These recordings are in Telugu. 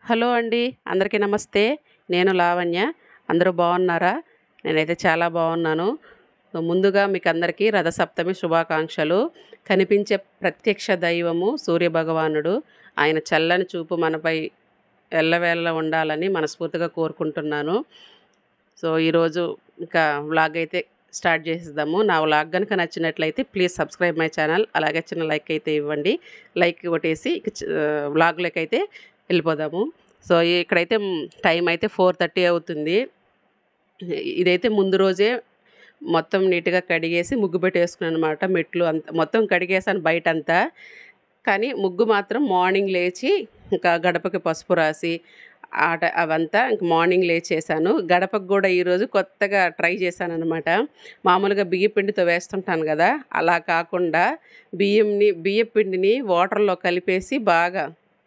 హలో అండి. అందరికీ నమస్తే. నేను లావణ్య. అందరూ బాగున్నారా? నేనైతే చాలా బాగున్నాను. ముందుగా మీకందరికీ రథసప్తమి శుభాకాంక్షలు. కనిపించే ప్రత్యక్ష దైవము సూర్యభగవానుడు. ఆయన చల్లని చూపు మనపై ఎల్లవేళలా ఉండాలని మనస్ఫూర్తిగా కోరుకుంటున్నాను. ఈరోజు ఇంకా వ్లాగ్ అయితే స్టార్ట్ చేసేద్దాము. నా వ్లాగ్ కనుక నచ్చినట్లయితే ప్లీజ్ సబ్స్క్రైబ్ మై ఛానల్. అలాగే చిన్న లైక్ అయితే ఇవ్వండి. లైక్ కొట్టేసి వ్లాగ్లోకి అయితే వెళ్ళిపోదాము. ఇక్కడైతే టైం అయితే 4:30 అవుతుంది. ఇదైతే ముందు రోజే మొత్తం నీట్గా కడిగేసి ముగ్గు పెట్టేసుకున్నాను అనమాట. మెట్లు అంతా మొత్తం కడిగేసాను బయటంతా. కానీ ముగ్గు మాత్రం మార్నింగ్ లేచి ఇంకా గడపకి పసుపు రాసి అవంతా ఇంక మార్నింగ్ లేచేసాను. గడపకు కూడా ఈరోజు కొత్తగా ట్రై చేశాను అనమాట. మామూలుగా బియ్య పిండితో వేస్తుంటాను కదా, అలా కాకుండా బియ్య పిండిని వాటర్లో కలిపేసి బాగా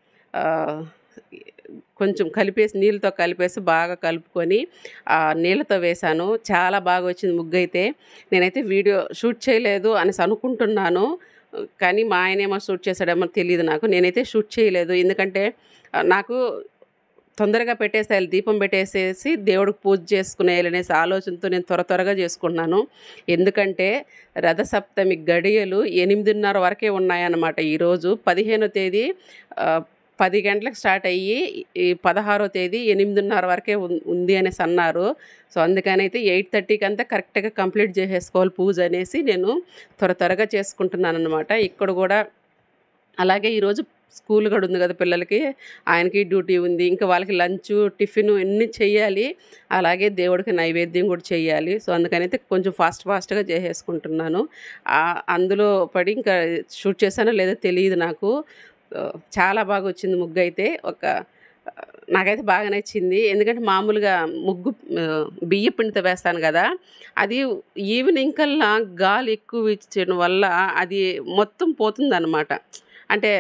కొంచెం కలిపేసి నీళ్ళతో కలిపేసి బాగా కలుపుకొని నీళ్ళతో వేశాను. చాలా బాగా వచ్చింది ముగ్గు అయితే. నేనైతే వీడియో షూట్ చేయలేదు అనేసి అనుకుంటున్నాను, కానీ మా ఆయనేమో షూట్ చేశాడేమో తెలియదు నాకు. నేనైతే షూట్ చేయలేదు, ఎందుకంటే నాకు తొందరగా పెట్టేసేయాలి, దీపం పెట్టేసేసి దేవుడికి పూజ చేసుకునేయాలనేసి ఆలోచనతో నేను త్వరగా చేసుకుంటున్నాను. ఎందుకంటే రథసప్తమి గడియలు 8:30 వరకే ఉన్నాయన్నమాట. ఈరోజు 15వ తేదీ 10 గంటలకు స్టార్ట్ అయ్యి ఈ 16వ తేదీ 8:30 వరకే ఉంది అనేసి అన్నారు. అందుకని అయితే 8:30కి అంతా కరెక్ట్గా కంప్లీట్ చేసేసుకోవాలి పూజ అనేసి నేను త్వరగా చేసుకుంటున్నాను అనమాట. ఇక్కడ కూడా అలాగే ఈరోజు స్కూల్ కూడా ఉంది కదా పిల్లలకి, ఆయనకి డ్యూటీ ఉంది. ఇంకా వాళ్ళకి లంచ్ టిఫిన్ అన్నీ చెయ్యాలి, అలాగే దేవుడికి నైవేద్యం కూడా చెయ్యాలి. అందుకని అయితే కొంచెం ఫాస్ట్గా చేసేసుకుంటున్నాను. అందులో పడి ఇంకా షూట్ చేశానో లేదో తెలియదు నాకు. చాలా బాగా వచ్చింది ముగ్గు అయితే. నాకైతే బాగా నచ్చింది. ఎందుకంటే మామూలుగా ముగ్గు బియ్య పిండితో వేస్తాను కదా, అది ఈవినింగ్ కల్లా గాలి ఎక్కువ ఇచ్చడం వల్ల అది మొత్తం పోతుందన్నమాట. అంటే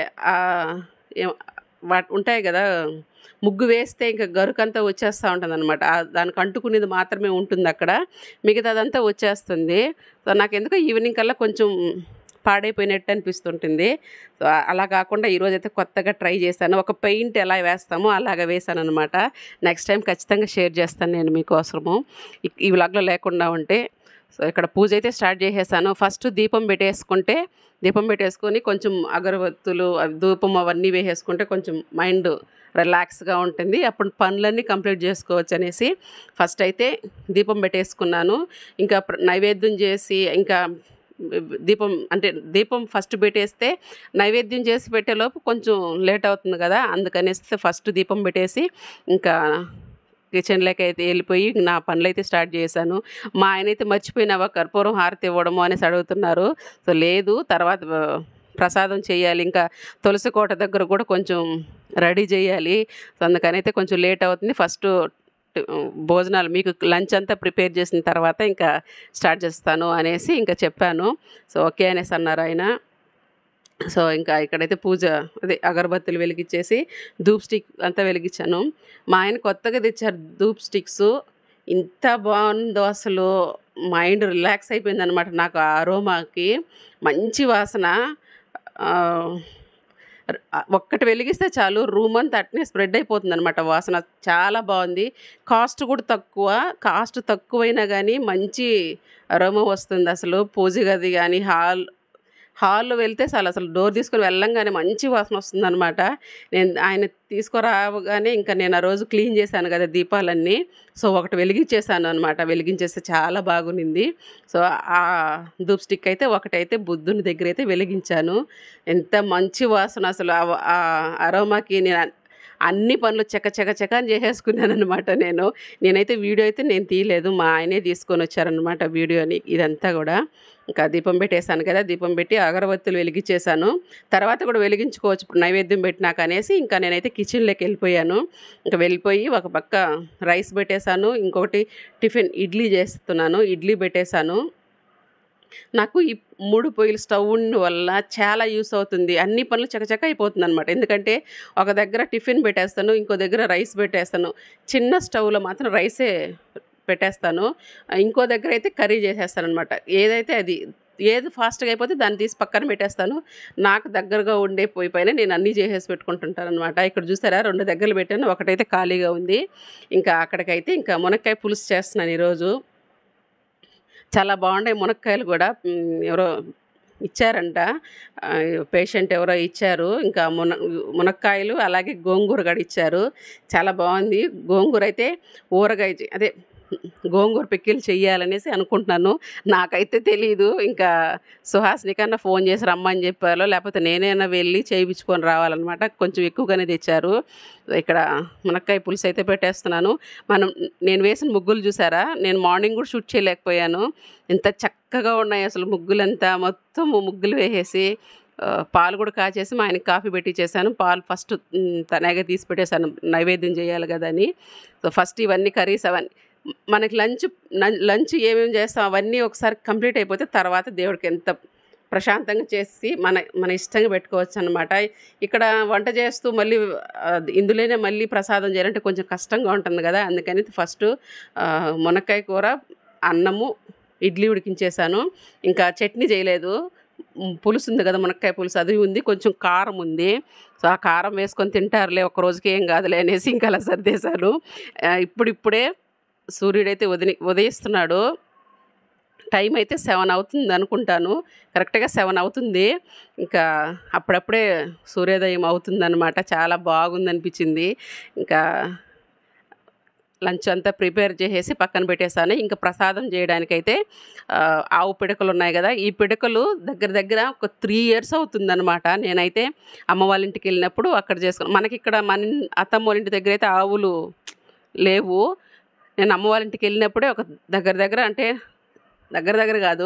ఉంటాయి కదా, ముగ్గు వేస్తే ఇంకా గరుకంతా వచ్చేస్తూ ఉంటుంది అనమాట. దానికి అంటుకునేది మాత్రమే ఉంటుంది అక్కడ, మిగతాదంతా వచ్చేస్తుంది. నాకు ఎందుకో ఈవినింగ్ కల్లా కొంచెం పాడైపోయినట్టు అనిపిస్తుంటుంది. అలా కాకుండా ఈరోజైతే కొత్తగా ట్రై చేశాను. ఒక పెయింట్ ఎలా వేస్తామో అలాగ వేసాను అనమాట. నెక్స్ట్ టైం ఖచ్చితంగా షేర్ చేస్తాను నేను మీకోసము, ఈ వ్లాగ్లో లేకుండా ఉంటే. ఇక్కడ పూజ అయితే స్టార్ట్ చేసేసాను. ఫస్ట్ దీపం పెట్టేసుకొని కొంచెం అగరబత్తులు ధూపం అవన్నీ వేసేసుకుంటే కొంచెం మైండ్ రిలాక్స్గా ఉంటుంది. అప్పుడు పనులన్నీ కంప్లీట్ చేసుకోవచ్చు అనేసి ఫస్ట్ అయితే దీపం పెట్టేసుకున్నాను. ఇంకా నైవేద్యం చేసి ఇంకా దీపం ఫస్ట్ పెట్టేస్తే నైవేద్యం చేసి పెట్టేలోపు కొంచెం లేట్ అవుతుంది కదా, అందుకనేసి ఫస్ట్ దీపం పెట్టేసి ఇంకా కిచెన్లోకి అయితే వెళ్ళిపోయి నా పనులు అయితే స్టార్ట్ చేశాను. మా ఆయన అయితే మర్చిపోయినావా కర్పూరం హారతి ఇవ్వడము అనేసి అడుగుతున్నారు. లేదు, తర్వాత ప్రసాదం చేయాలి, ఇంకా తులసి కోట దగ్గర కూడా కొంచెం రెడీ చేయాలి. అందుకని అయితే కొంచెం లేట్ అవుతుంది. ఫస్ట్ భోజనాలు మీకు లంచ్ అంతా ప్రిపేర్ చేసిన తర్వాత ఇంకా స్టార్ట్ చేస్తాను అనేసి ఇంకా చెప్పాను. ఓకే అనేసి అన్నారు ఆయన. ఇంకా ఇక్కడైతే పూజ అగరబత్తులు వెలిగించేసి ధూప్ స్టిక్ అంతా వెలిగించాను. మా ఆయన కొత్తగా తెచ్చారు ధూప్ స్టిక్స్. ఇంత బాగుందో అసలు, మైండ్ రిలాక్స్ అయిపోయింది అనమాట. నాకు ఆ అరోమాకి మంచి వాసన. ఒక్కటి వెలిగిస్తే చాలు, రూమ్ అంతా అట్నే స్ప్రెడ్ అయిపోతుంది అనమాట వాసన. చాలా బాగుంది. కాస్ట్ కూడా కాస్ట్ తక్కువైనా కానీ మంచి అరోమా వస్తుంది అసలు. పూజ గది కానీ హాల్లో వెళ్తే అసలు డోర్ తీసుకొని వెళ్ళంగానే మంచి వాసన వస్తుంది అనమాట. ఆయన తీసుకురాగానే ఇంకా నేను ఆ రోజు క్లీన్ చేశాను కదా దీపాలన్నీ, ఒకటి వెలిగించేసాను అనమాట. వెలిగించేస్తే చాలా బాగుంది. ఆ ధూప్ స్టిక్ అయితే ఒకటైతే బుద్ధుని దగ్గర అయితే వెలిగించాను. ఎంత మంచి వాసన అసలు. ఆ అరోమాకి నేను అన్ని పనులు చక అని చేసేసుకున్నాను అనమాట. నేనైతే వీడియో అయితే నేను తీయలేదు, మా ఆయనే తీసుకొని వచ్చారనమాట వీడియోని. ఇదంతా కూడా ఇంకా దీపం పెట్టేశాను కదా, దీపం పెట్టి అగరబత్తులు వెలిగించేసాను. తర్వాత కూడా వెలిగించుకోవచ్చు ఇప్పుడు నైవేద్యం పెట్టినాక అనేసి ఇంకా నేనైతే కిచెన్లోకి వెళ్ళిపోయాను. ఇంకా వెళ్ళిపోయి ఒక పక్క రైస్ పెట్టేశాను, ఇంకొకటి టిఫిన్ ఇడ్లీ చేస్తున్నాను. ఇడ్లీ పెట్టేశాను. నాకు ఈ 3 పొయ్యిల స్టవ్ వల్ల చాలా యూస్ అవుతుంది. అన్ని పనులు చకచక అయిపోతుంది అనమాట. ఎందుకంటే ఒక దగ్గర టిఫిన్ పెట్టేస్తాను, ఇంకో దగ్గర రైస్ పెట్టేస్తాను. చిన్న స్టవ్లో మాత్రం రైసే పెట్టేస్తాను, ఇంకో దగ్గర అయితే కర్రీ చేసేస్తాను అనమాట. ఏదైతే అది ఏది ఫాస్ట్గా అయిపోతే దాన్ని తీసి పక్కన పెట్టేస్తాను. నాకు దగ్గరగా ఉండే పొయ్యి పైన నేను అన్నీ చేసేసి పెట్టుకుంటుంటాను అనమాట. ఇక్కడ చూసారా 2 దగ్గరలు పెట్టాను, ఒకటైతే ఖాళీగా ఉంది. ఇంకా అక్కడికైతే ఇంకా మునక్కాయ పులుసు చేస్తున్నాను ఈరోజు. చాలా బాగున్నాయి మునక్కాయలు కూడా. ఎవరో ఇచ్చారంట, పేషెంట్ ఎవరో ఇచ్చారు. ఇంకా మునక్కాయలు అలాగే గోంగూర కూడా ఇచ్చారు. చాలా బాగుంది. గోంగూర అయితే ఊరగాయ అదే గోంగూర పికిల్ చెయ్యాలనేసి అనుకుంటున్నాను. నాకైతే తెలీదు. ఇంకా సుహాసినికన్నా ఫోన్ చేసి రమ్మని చెప్పారో లేకపోతే నేనైనా వెళ్ళి చేయించుకొని రావాలన్నమాట. కొంచెం ఎక్కువగానే తెచ్చారు. ఇక్కడ మునక్కాయ పులుసు అయితే పెట్టేస్తున్నాను. నేను వేసిన ముగ్గులు చూసారా, నేను మార్నింగ్ కూడా షూట్ చేయలేకపోయాను. ఎంత చక్కగా ఉన్నాయి అసలు ముగ్గులంతా. మొత్తం ముగ్గులు వేసేసి పాలు కూడా కాచేసి మా ఆయనకి కాఫీ పెట్టి చేశాను. పాలు ఫస్ట్ తనేగా తీసి పెట్టేశాను, నైవేద్యం చేయాలి కదా అని. సో ఫస్ట్ ఇవన్నీ కర్రీస్ అవన్నీ మనకి లంచ్ ఏమేమి చేస్తాం అవన్నీ ఒకసారి కంప్లీట్ అయిపోతే తర్వాత దేవుడికి ఎంత ప్రశాంతంగా చేసి మన ఇష్టంగా పెట్టుకోవచ్చు అనమాట. ఇక్కడ వంట చేస్తూ మళ్ళీ ఇందులోనే మళ్ళీ ప్రసాదం చేయాలంటే కొంచెం కష్టంగా ఉంటుంది కదా. అందుకని ఫస్ట్ మునక్కాయ కూర, అన్నము, ఇడ్లీ ఉడికించేసాను. ఇంకా చట్నీ చేయలేదు. పులుసు ఉంది కదా, మునక్కాయ పులుసు అది ఉంది, కొంచెం కారం ఉంది. సో ఆ కారం వేసుకొని తింటారులే, ఒక రోజుకి ఏం కాదులే అనేసి ఇంకా అలా సర్దేశాను. ఇప్పుడిప్పుడే సూర్యుడైతే ఉదయిస్తున్నాడు. టైం అయితే 7 అవుతుంది అనుకుంటాను, కరెక్ట్గా 7 అవుతుంది. ఇంకా అప్పుడప్పుడే సూర్యోదయం అవుతుందన్నమాట. చాలా బాగుందనిపించింది. ఇంకా లంచ్ అంతా ప్రిపేర్ చేసేసి పక్కన పెట్టేసాను. ఇంకా ప్రసాదం చేయడానికైతే ఆవు పిడకలు ఉన్నాయి కదా, ఈ పిడకలు దగ్గర ఒక 3 years అవుతుందన్నమాట. నేనైతే అమ్మ వాళ్ళ ఇంటికి వెళ్ళినప్పుడు అక్కడ చేసుకున్నాను. మనకి ఇక్కడ మన అత్తమ్మ వాళ్ళ ఇంటి దగ్గర అయితే ఆవులు లేవు. నేను అమ్మ వాళ్ళ ఇంటికి వెళ్ళినప్పుడే ఒక దగ్గర అంటే దగ్గర కాదు,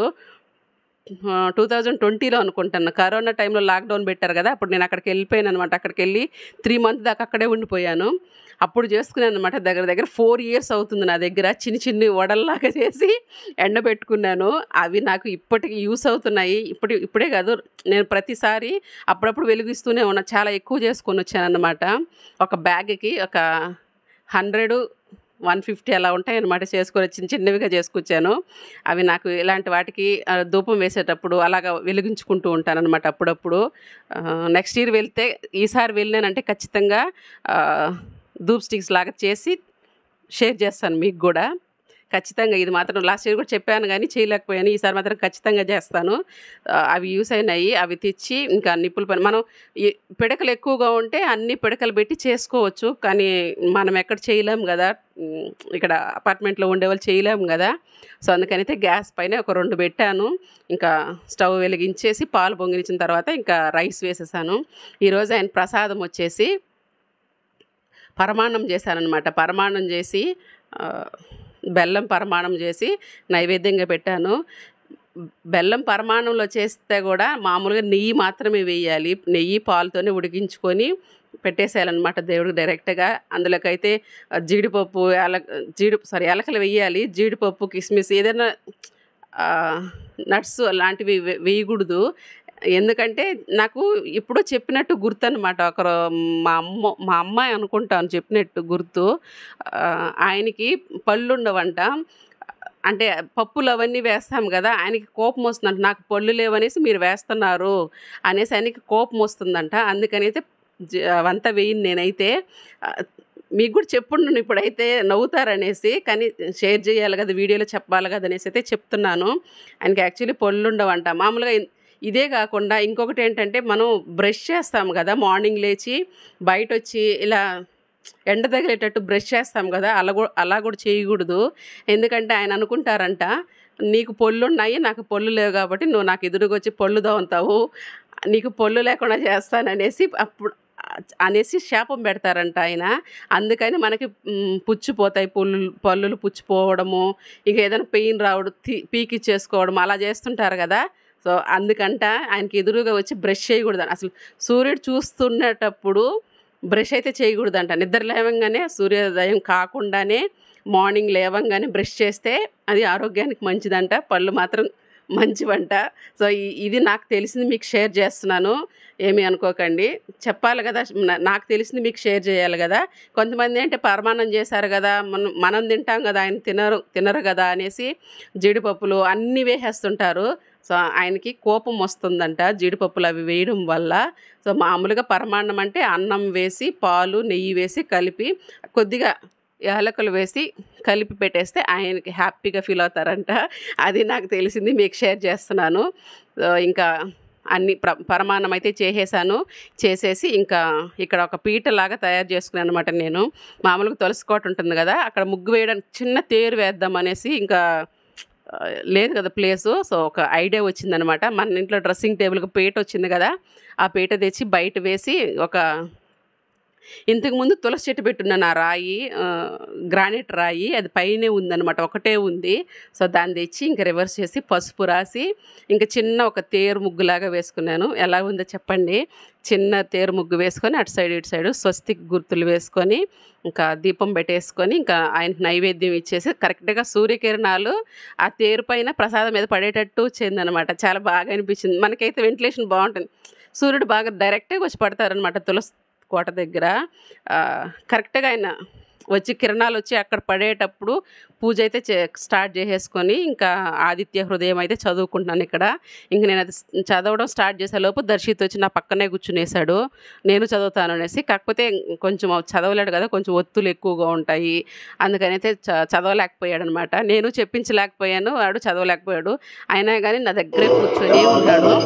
2020లో అనుకుంటాను, కరోనా టైంలో లాక్డౌన్ పెట్టారు కదా, అప్పుడు నేను అక్కడికి వెళ్ళిపోయాను అనమాట. అక్కడికి వెళ్ళి 3 months దాకా అక్కడే ఉండిపోయాను. అప్పుడు చేసుకున్నాను అనమాట. దగ్గర 4 years అవుతుంది. నా దగ్గర చిన్ని వడల్లాగా చేసి ఎండబెట్టుకున్నాను. అవి నాకు ఇప్పటికి యూస్ అవుతున్నాయి. ఇప్పుడే కాదు, నేను ప్రతిసారి అప్పుడప్పుడు వెలిగిస్తూనే ఉన్నా. చాలా ఎక్కువ చేసుకొని వచ్చాను అనమాట. ఒక బ్యాగ్కి ఒక 100, 150 అలా ఉంటాయన్నమాట. చేసుకొని చిన్నవిగా చేసుకొచ్చాను. అవి నాకు ఇలాంటి వాటికి ధూపం వేసేటప్పుడు అలాగా వెలిగించుకుంటూ ఉంటానన్నమాట అప్పుడప్పుడు. నెక్స్ట్ ఇయర్ ఈసారి వెళ్ళినానంటే ఖచ్చితంగా ధూప్ స్టిక్స్ లాగా చేసి షేర్ చేస్తాను మీకు కూడా. ఖచ్చితంగా ఇది మాత్రం లాస్ట్ ఇయర్ కూడా చెప్పాను కానీ చేయలేకపోయాను. ఈసారి మాత్రం ఖచ్చితంగా చేస్తాను. అవి యూస్ అయినాయి. అవి తెచ్చి ఇంకా నిప్పుల పని మనం పిడకలు ఎక్కువగా ఉంటే అన్ని పిడకలు పెట్టి చేసుకోవచ్చు. కానీ మనం ఎక్కడ చేయలేము కదా, ఇక్కడ అపార్ట్మెంట్లో ఉండేవాళ్ళు చేయలేము కదా. సో అందుకనైతే గ్యాస్ పైన ఒక 2 పెట్టాను. ఇంకా స్టవ్ వెలిగించేసి పాలు పొంగినిచ్చిన తర్వాత ఇంకా రైస్ వేసేసాను. ఈరోజు ఆయన ప్రసాదం వచ్చేసి పరమాన్నం చేశానన్నమాట. పరమాన్నం చేసి బెల్లం పరమాణం చేసి నైవేద్యంగా పెట్టాను. బెల్లం పరమాణంలో చేస్తే కూడా మామూలుగా నెయ్యి మాత్రమే వేయాలి. నెయ్యి పాలుతోనే ఉడికించుకొని పెట్టేసేయాలన్నమాట దేవుడికి డైరెక్ట్గా. అందులోకైతే జీడిపప్పు యాలకలు వేయాలి. జీడిపప్పు, కిస్మిస్, ఏదైనా నట్స్ అలాంటివి వేయకూడదు. ఎందుకంటే నాకు ఎప్పుడో చెప్పినట్టు గుర్తు అనమాట. మా అమ్మాయి అనుకుంటాను చెప్పినట్టు గుర్తు. ఆయనకి పళ్ళు ఉండవంట. అంటే పప్పులు అవన్నీ వేస్తాం కదా, ఆయనకి కోపం వస్తుందంట. నాకు పళ్ళు లేవనేసి మీరు వేస్తున్నారు అనేసి ఆయనకి కోపం వస్తుందంట. అందుకనైతే అవంతా వేయను నేనైతే. మీకు కూడా చెప్పుండును ఇప్పుడైతే నవ్వుతారనేసి, కానీ షేర్ చేయాలి కదా, వీడియోలో చెప్పాలి కదా అనేసి అయితే చెప్తున్నాను. ఆయనకి యాక్చువల్లీ పళ్ళు ఉండవంట. మామూలుగా ఇదే కాకుండా ఇంకొకటి ఏంటంటే, మనం బ్రష్ చేస్తాం కదా, మార్నింగ్ లేచి బయట వచ్చి ఇలా ఎండ తగిలేటట్టు బ్రష్ చేస్తాం కదా, అలా కూడా చేయకూడదు. ఎందుకంటే ఆయన అనుకుంటారంట, నీకు పళ్ళు ఉన్నాయి, నాకు పళ్ళు లేవు కాబట్టి నువ్వు నాకు ఎదురుగా వచ్చి పళ్ళు దోవుతావు, నీకు పళ్ళు లేకుండా చేస్తాననేసి అనేసి శాపం పెడతారంట ఆయన. అందుకని మనకి పుచ్చిపోతాయి పళ్ళులు పుచ్చిపోవడము, ఇక ఏదైనా పెయిన్ రావడం, పీకి చేసుకోవడం అలా చేస్తుంటారు కదా. సో అందుకంట ఆయనకి ఎదురుగా వచ్చి బ్రష్ చేయకూడదు. అసలు సూర్యుడు చూస్తున్నటప్పుడు బ్రష్ అయితే చేయకూడదంట. నిద్ర లేవంగానే, సూర్యోదయం కాకుండానే మార్నింగ్ లేవంగానే బ్రష్ చేస్తే అది ఆరోగ్యానికి మంచిదంట. పళ్ళు మాత్రం మంచివంట. సో ఇది నాకు తెలిసింది మీకు షేర్ చేస్తున్నాను, ఏమీ అనుకోకండి. చెప్పాలి కదా, నాకు తెలిసింది మీకు షేర్ చేయాలి కదా. కొంతమంది అంటే పరమాన్నం చేశారు కదా, మనం తింటాం కదా, ఆయన తినరు కదా అనేసి జీడిపప్పులు అన్నీ వేసేస్తుంటారు. సో ఆయనకి కోపం వస్తుందంట జీడిపప్పులు అవి వేయడం వల్ల. సో మామూలుగా పరమాన్నం అంటే అన్నం వేసి పాలు నెయ్యి వేసి కలిపి కొద్దిగా యాలకులు వేసి కలిపి పెట్టేస్తే ఆయనకి హ్యాపీగా ఫీల్ అవుతారంట. అది నాకు తెలిసింది, మీకు షేర్ చేస్తున్నాను. ఇంకా అన్ని పరమాన్నం అయితే చేసేసాను. చేసేసి ఇంకా ఇక్కడ ఒక పీటలాగా తయారు చేసుకున్నాను అనమాట. నేను మామూలుగా తులసి కోట ఉంటుంది కదా, అక్కడ ముగ్గు వేయడానికి చిన్న తేరు వేద్దాం అనేసి ఇంకా లేదు కదా ప్లేసు. సో ఒక ఐడియా వచ్చిందనమాట. మన ఇంట్లో డ్రెస్సింగ్ టేబుల్కి పీట వచ్చింది కదా, ఆ పీట తెచ్చి బయట వేసి ఒక ఇంతకుముందు తులసి చెట్టు పెట్టున్నాను. ఆ రాయి గ్రానైట్ రాయి, అది పైనే ఉందన్నమాట, ఒకటే ఉంది. సో దాన్ని తెచ్చి ఇంకా రివర్స్ చేసి పసుపు రాసి ఇంకా చిన్న ఒక తేరు ముగ్గులాగా వేసుకున్నాను. ఎలా ఉందో చెప్పండి. చిన్న తేరు ముగ్గు వేసుకొని అటు సైడ్ ఇటు సైడు స్వస్తిక్ గుర్తులు వేసుకొని ఇంకా దీపం పెట్టేసుకొని ఇంకా ఆయనకి నైవేద్యం ఇచ్చేసి కరెక్ట్గా సూర్యకిరణాలు ఆ తేరు పైన ప్రసాదం మీద పడేటట్టు వచ్చిందనమాట. చాలా బాగా అనిపించింది. మనకైతే వెంటిలేషన్ బాగుంటుంది, సూర్యుడు బాగా డైరెక్ట్గా వచ్చి పడతారనమాట తులసి కోట దగ్గర. కరెక్ట్గా ఆయన వచ్చి కిరణాలు వచ్చి అక్కడ పడేటప్పుడు పూజ అయితే స్టార్ట్ చేసేసుకొని ఇంకా ఆదిత్య హృదయం అయితే చదువుకుంటున్నాను ఇక్కడ. ఇంక నేను అది చదవడం స్టార్ట్ చేసే లోపు దర్శిత్ వచ్చి నా పక్కనే కూర్చునేసాడు. నేను చదువుతాను అనేసి. కాకపోతే కొంచెం చదవలేడు కదా, కొంచెం ఒత్తులు ఎక్కువగా ఉంటాయి, అందుకని అయితే చదవలేకపోయాడు అనమాట. నేను చెప్పించలేకపోయాను, వాడు చదవలేకపోయాడు. అయినా కానీ నా దగ్గరే కూర్చొని ఉన్నాడు.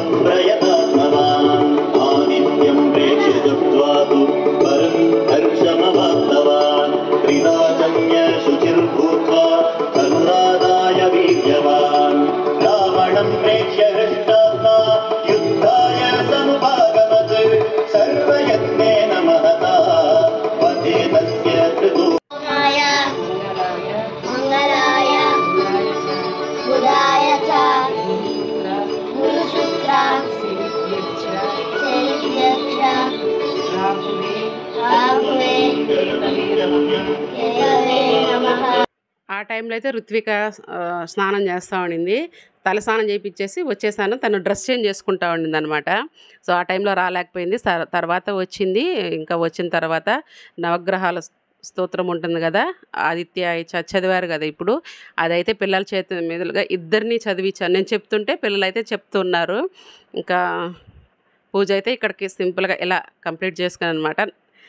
ఆ టైంలో అయితే ఋత్విక స్నానం చేస్తూ ఉండింది. తలస్నానం చేయించేసి వచ్చేసాను. తను డ్రెస్ చేంజ్ చేసుకుంటా ఉండింది అనమాట. సో ఆ టైంలో రాలేకపోయింది. తర్వాత వచ్చింది. ఇంకా వచ్చిన తర్వాత నవగ్రహాల స్తోత్రం ఉంటుంది కదా, ఆదిత్య చదివారు కదా ఇప్పుడు, అదైతే పిల్లల చేతి మీదుగా ఇద్దరిని చదివించాను. నేను చెప్తుంటే పిల్లలైతే చెప్తున్నారు. ఇంకా పూజ అయితే ఇక్కడికి సింపుల్గా ఇలా కంప్లీట్ చేసుకున్నాను అనమాట.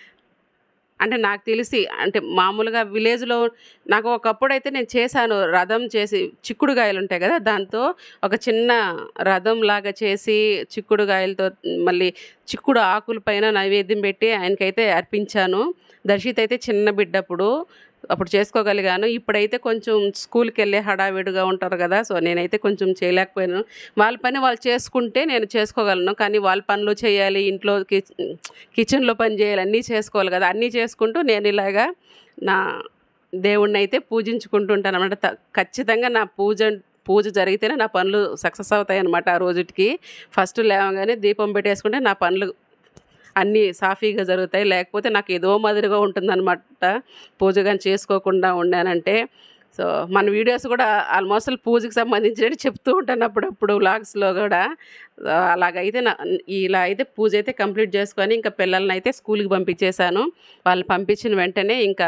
అంటే నాకు తెలిసి అంటే మామూలుగా విలేజ్లో నాకు ఒకప్పుడైతే నేను చేశాను, రథం చేసి చిక్కుడుగాయలు ఉంటాయి కదా, దాంతో ఒక చిన్న రథం లాగా చేసి చిక్కుడుగాయలతో మళ్ళీ చిక్కుడు ఆకుల పైన నైవేద్యం పెట్టి ఆయనకైతే అర్పించాను. దర్శిత్ అయితే చిన్న బిడ్డప్పుడు అప్పుడు చేసుకోగలిగాను. ఇప్పుడైతే కొంచెం స్కూల్కి వెళ్ళే హడావిడిగా ఉంటారు కదా, సో నేనైతే కొంచెం చేయలేకపోయాను. వాళ్ళ పని వాళ్ళు చేసుకుంటే నేను చేసుకోగలను, కానీ వాళ్ళ పనులు చేయాలి, ఇంట్లో కిచెన్లో పని చేయాలి, అన్నీ చేసుకోవాలి కదా. అన్నీ చేసుకుంటూ నేను ఇలాగా నా దేవుణ్ణి అయితే పూజించుకుంటుంటాను అన్నమాట. ఖచ్చితంగా నా పూజ జరిగితేనే నా పనులు సక్సెస్ అవుతాయి అన్నమాట. ఆ రోజుకి ఫస్ట్ లేవగానే దీపం పెట్టేసుకుంటే నా పనులు అన్నీ సాఫీగా జరుగుతాయి. లేకపోతే నాకు ఏదో మాదిరిగా ఉంటుందన్నమాట పూజ కానీ చేసుకోకుండా ఉండానంటే. సో మన వీడియోస్ కూడా ఆల్మోస్ట్ పూజకి సంబంధించినట్టు చెప్తూ ఉంటాను అప్పుడప్పుడు వ్లాగ్స్లో కూడా. అలాగైతే ఇలా అయితే పూజ అయితే కంప్లీట్ చేసుకొని ఇంకా పిల్లల్ని అయితే స్కూల్కి పంపించేశాను. వాళ్ళు పంపించిన వెంటనే ఇంకా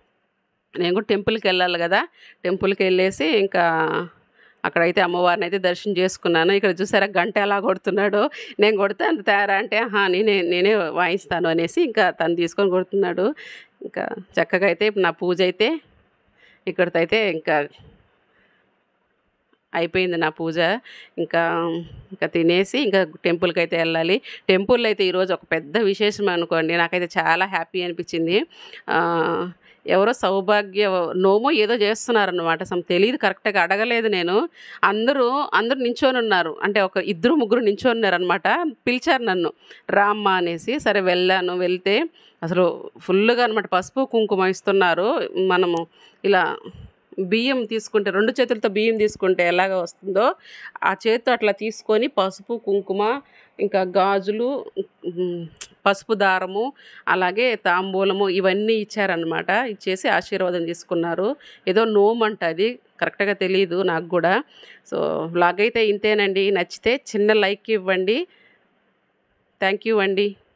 నేను కూడా టెంపుల్కి వెళ్ళాలి కదా, టెంపుల్కి వెళ్ళేసి ఇంకా అక్కడైతే అమ్మవారిని అయితే దర్శనం చేసుకున్నాను. ఇక్కడ చూసారా గంట ఎలా కొడుతున్నాడో, నేను కొడితే అంత తయారా అంటే నేనే వాయిస్తాను అనేసి ఇంకా తను తీసుకొని కొడుతున్నాడు. ఇంకా చక్కగా అయితే నా పూజ అయితే ఇక్కడితో అయితే ఇంకా అయిపోయింది నా పూజ. ఇంకా తినేసి ఇంకా టెంపుల్కి అయితే వెళ్ళాలి. టెంపుల్లో అయితే ఈరోజు ఒక పెద్ద విశేషం అనుకోండి, నాకైతే చాలా హ్యాపీ అనిపించింది. ఎవరో సౌభాగ్య నోమో ఏదో చేస్తున్నారన్నమాట, తెలియదు, కరెక్ట్గా అడగలేదు నేను. అందరూ నించొని ఉన్నారు, అంటే ఒక ఇద్దరు ముగ్గురు నించొని ఉన్నారనమాట. పిలిచారు నన్ను రామ్మా అనేసి. సరే వెళ్ళాను. వెళ్తే అసలు ఫుల్గా అనమాట పసుపు కుంకుమ ఇస్తున్నారు. మనము ఇలా బియ్యం తీసుకుంటే 2 చేతులతో బియ్యం తీసుకుంటే ఎలాగ వస్తుందో ఆ చేతితో అట్లా తీసుకొని పసుపు కుంకుమ ఇంకా గాజులు పసుపు దారము అలాగే తాంబూలము ఇవన్నీ ఇచ్చారనమాట. ఇచ్చేసి ఆశీర్వాదం తీసుకున్నారు. ఏదో నోము అంట, అది కరెక్ట్గా తెలియదు నాకు కూడా. సో వ్లాగ్ అయితే ఇంతేనండి. నచ్చితే చిన్న లైక్ ఇవ్వండి. థ్యాంక్ యూ అండి.